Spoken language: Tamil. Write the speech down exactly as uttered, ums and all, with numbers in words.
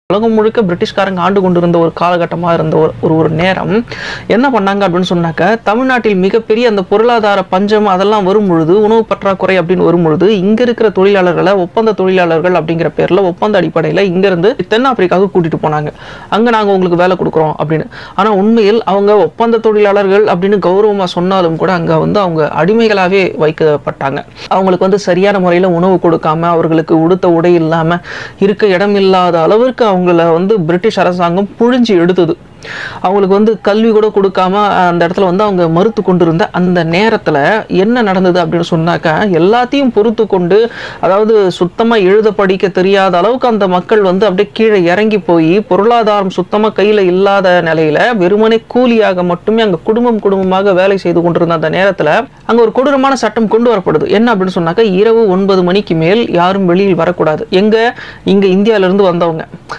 உலகம் முழுக்க பிரிட்டிஷ்காரங்க ஆண்டு கொண்டிருந்த ஒரு காலகட்டமாக இருந்த ஒரு ஒரு நேரம் என்ன பண்ணாங்க அப்படின்னு சொன்னாக்க, தமிழ்நாட்டில் மிகப்பெரிய அந்த பொருளாதார பஞ்சம் அதெல்லாம் வரும் பொழுது, உணவு பற்றாக்குறை அப்படின்னு வரும் பொழுது, இங்க இருக்கிற தொழிலாளர்களை ஒப்பந்த தொழிலாளர்கள் அப்படிங்கிற பேர்ல ஒப்பந்த அடிப்படையில் இங்க இருந்து தென்னாப்பிரிக்காவுக்கு கூட்டிட்டு போனாங்க. அங்க நாங்க உங்களுக்கு வேலை கொடுக்குறோம் அப்படின்னு. ஆனா உண்மையில் அவங்க ஒப்பந்த தொழிலாளர்கள் அப்படின்னு கௌரவமா சொன்னாலும் கூட அங்க வந்து அவங்க அடிமைகளாவே வைக்கப்பட்டாங்க. அவங்களுக்கு வந்து சரியான முறையில் உணவு கொடுக்காம, அவர்களுக்கு உடுத்த உடை இல்லாம, இருக்க இடம் இல்லாத அளவிற்கு அவங்கள வந்து பிரிட்டிஷ் அரசாங்கம் புழிஞ்சு எடுத்தது. அவங்களுக்கு வந்து கல்வி கூட கொடுக்காம அந்த இடத்துல வந்து அவங்க மறுத்து கொண்டிருந்த அந்த நேரத்துல என்ன நடந்தது அப்படின்னு சொன்னாக்கா, எல்லாத்தையும் பொறுத்து கொண்டு, அதாவது சுத்தமா எழுத படிக்க தெரியாத அளவுக்கு அந்த மக்கள் வந்து அப்படியே கீழே இறங்கி போய் பொருளாதாரம் சுத்தமா கையில இல்லாத நிலையில வெறுமனே கூலியாக மட்டுமே அங்க குடும்பம் குடும்பமாக வேலை செய்து கொண்டிருந்த அந்த நேரத்துல அங்க ஒரு கொடூரமான சட்டம் கொண்டு வரப்படுது. என்ன அப்படின்னு சொன்னாக்கா, இரவு ஒன்பது மணிக்கு மேல் யாரும் வெளியில் வரக்கூடாது. எங்க இங்க இந்தியாவில இருந்து வந்தவங்க